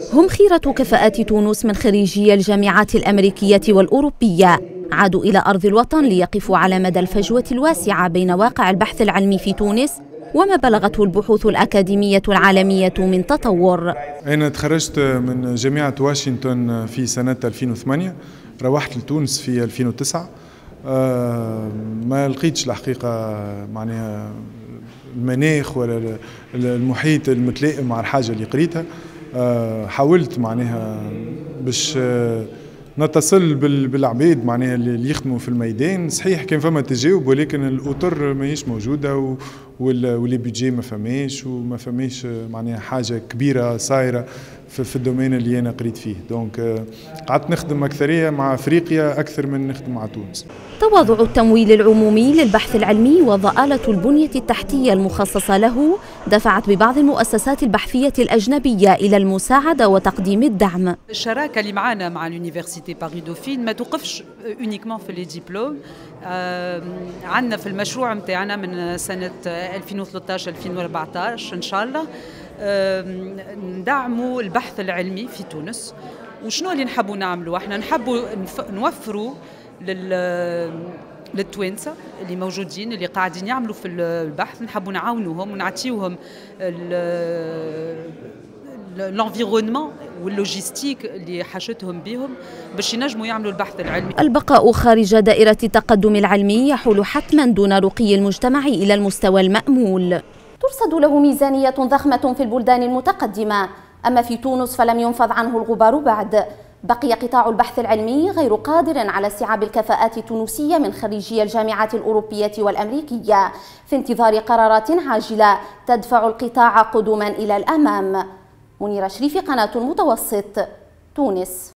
هم خيرة كفاءات تونس من خريجي الجامعات الأمريكية والأوروبية، عادوا إلى أرض الوطن ليقفوا على مدى الفجوة الواسعة بين واقع البحث العلمي في تونس وما بلغته البحوث الأكاديمية العالمية من تطور. أنا تخرجت من جامعة واشنطن في سنة 2008، روحت لتونس في 2009. ما لقيتش الحقيقة معناها المناخ ولا المحيط المتلائم مع الحاجة اللي قريتها. حاولت معناها باش نتصل بالعباد معناها اللي يخدموا في الميدان. صحيح كان فما تجاوب، ولكن الاطر ماهيش موجوده واللي بيجي ما فماش وما فماش معناها حاجه كبيره صايره في الدومين اللي انا قريت فيه. دونك قعدت نخدم اكثريه مع افريقيا اكثر من نخدم مع تونس. تواضع التمويل العمومي للبحث العلمي وضآلة البنية التحتية المخصصة له دفعت ببعض المؤسسات البحثية الأجنبية إلى المساعدة وتقديم الدعم. الشراكة اللي معنا مع اليونيفرسيتي باري دوفين ما توقفش اونيكمون في لي ديبلوم. عندنا في المشروع نتاعنا من سنة 2013-2014 إن شاء الله ندعموا البحث العلمي في تونس. وشنو اللي نحبوا نعملوا؟ احنا نحبوا نوفروا للتوانسة اللي موجودين اللي قاعدين يعملوا في البحث، نحبوا نعاونوهم ونعطيوهم الانفيرونمون واللوجيستيك اللي حاجتهم بهم باش ينجموا يعملوا البحث العلمي. البقاء خارج دائرة التقدم العلمي يحول حتما دون رقي المجتمع إلى المستوى المأمول. ترصد له ميزانية ضخمة في البلدان المتقدمة، أما في تونس فلم ينفض عنه الغبار بعد. بقي قطاع البحث العلمي غير قادر على استيعاب الكفاءات التونسية من خريجي الجامعات الأوروبية والأمريكية، في انتظار قرارات عاجلة تدفع القطاع قدما إلى الأمام. منيرة شريفي، قناة المتوسط، تونس.